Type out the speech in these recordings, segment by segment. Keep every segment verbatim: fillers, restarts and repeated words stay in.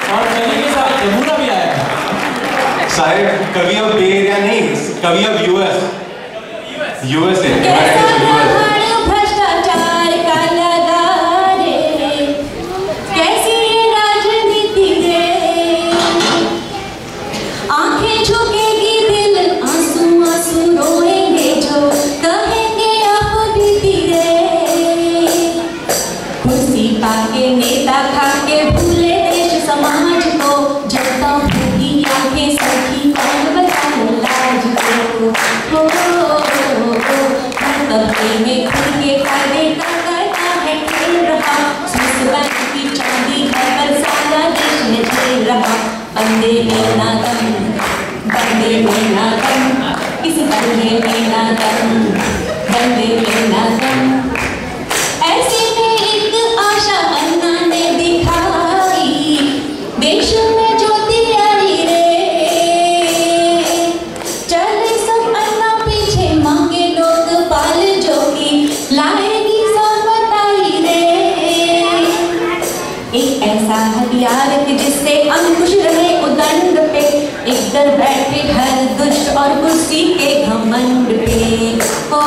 और कवि के साथ यमुना भी आया है। शायद कवि अब बे एरिया नहीं, कवि अब यूएस यूएसए भ्रष्टाचार का लगा रे, कैसी ये राजनीति रे, आंखें झुकेगी दिल आंसू आंसू रोएंगे जो कहेंगे आप बीती रे, कुर्सी पाके नेता खाके भूले देश समाज को, जनता भूखी आंखें सखी कौन बचाए लाज को, हो तबके में खुद के फायदे का करता है खेल रहा, स्विस बैंक की चांदी है पर सारा देश में झेल रहा, बंदे में ना दम, बंदे में ना दम, किसी बंदे में ना दम, बंदे में ना दम। ऐसे में एक आशा अन्ना ने दिखाई, देश में ज्योति आई रे, चले सब अन्ना पीछे माँ के लोग पाल जोगी, लाएगी सर्वताई रे, एक ऐसा हथियार कि जिससे अंकुश रहे उदंड पे, एक डर बैठे हर दुष्ट और कुर्सी के घमंड पे, ओ,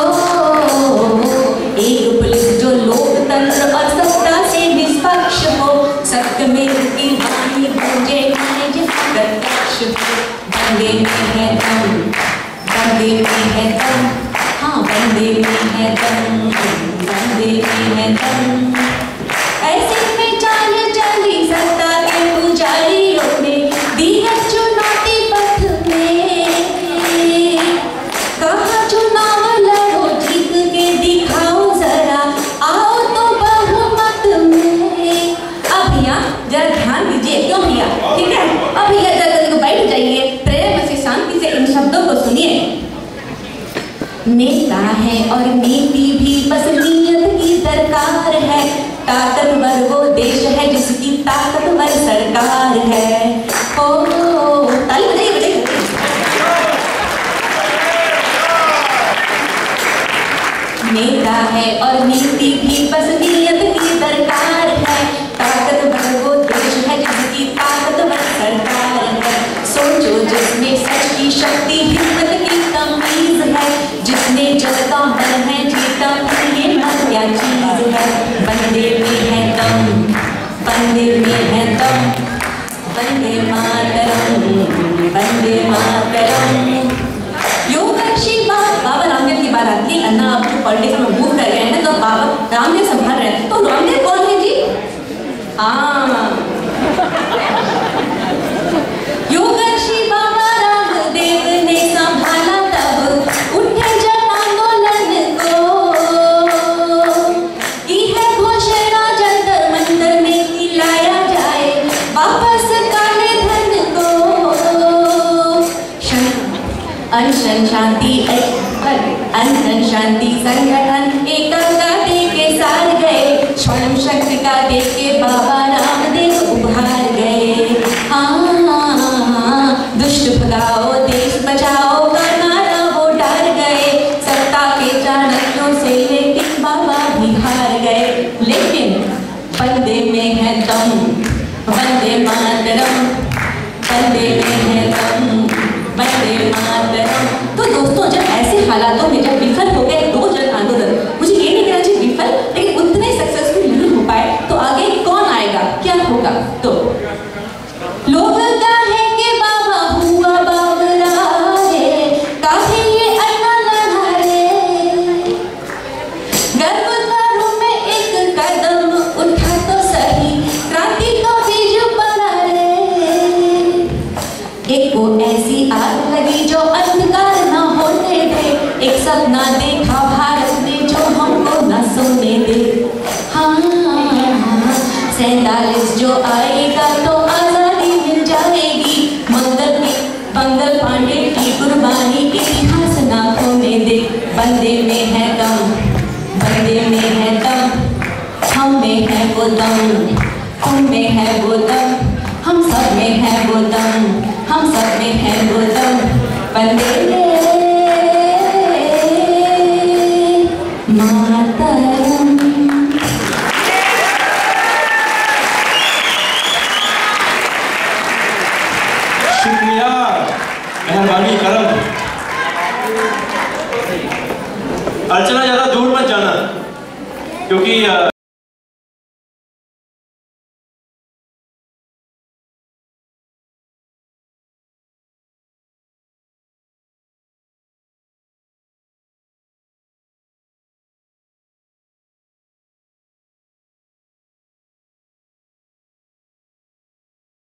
एक पुलिस जो लोकतंत्र और सत्ता से निष्पक्ष हो, सत्य में की वाणी गूंजे प्रत्यक्ष हो, बंदे में है दम, बंदे में है दम, हाँ बंदे में है दम, बंदे में है दम। ऐसे में चाल चली सत्ता के पुजारियों ने, दिया चुनौती पथ में, कहा चुनाव लड़ो जीत के दिखाओ जरा, आओ तो बहुमत में। अब भैया जरा ध्यान दीजिए, क्यों भैया, ठीक है, अब भैया जरा बैठ जाइए, प्रेम से शांति से इन शब्दों को सुनिए। नेता है और नीति भी बस नियत की दरकार है, ताकतवर वो देश है जिसकी ताकतवर सरकार है, ओ ताली बजाइए बजाइए। नेता है और नीति भी बस नियत की दरकार है, ताकतवर वो देश है जिसकी ताकतवर सरकार है, सोचो जिसमें सच की शक्ति हिम्मत की तमीज है, जिसने जलता मन है जीता ये मत क्या चीज है, बंदे में है दम, बंदे में है दम, बंदे मातरम, बंदे मातरम। योग ऋषि बाबा रामदेव की बात आती है, अन्ना आप जो पॉलिटिक्स में मूव कर रहे हैं ना, तो बाबा रामदेव संभाल रहे हैं, तो रामदेव कौन है जी? हाँ योग ऋषि बाबा रामदेव ने संभाला तब उठे जन आंदोलन को, की है घोषणा जंतर मंतर में कि लाया जाए वापस काले धन को, अनशन शांति अनशन शांति संगठन एकता दे के सार गए, स्वयं शक्ति का दे के बाबा रामदेव उभार गए, हाँ दुष्ट भगाओ देश बचाओ का नारा वो डाल गए, सत्ता के चाणक्यों से लेकिन बाबा भी हार गए, लेकिन बंदे में है दम, वंदे मातरम, बंदे में है दम, वंदे मातरम। तो दोस्तों जब ऐसे हालातों में जब विफल हो गए दो जन आंदोलन, मुझे ये नहीं कहना चाहिए विफल, लेकिन उतने सक्सेसफुल नहीं हो पाए, तो आगे कौन आएगा, क्या होगा? तो लोग कहे के बाबा हुआ बाबरा रे, काहे ये अन्ना लड़ा रे, गर्व करो में एक कदम उठा तो सही, क्रांति का बीज पड़ा रे, एक को ऐसी आग लगी जो अंधकार ना होने दे, एक सपना देखा भारत ने जो हमको न सोने दे, हाँ सैतालीस जो आएगा तो आजादी मिल जाएगी, मंगल में मंगल पांडे की कुर्बानी इतिहास ना खोने दे, बंदे में है दम, बंदे में है दम, हम में है वो दम, तुम में है वो दम, हम सब में है वो दम, हम सब में है वो दम, बंदे में मातरम। अर्चना ज्यादा दूर मत जाना, क्योंकि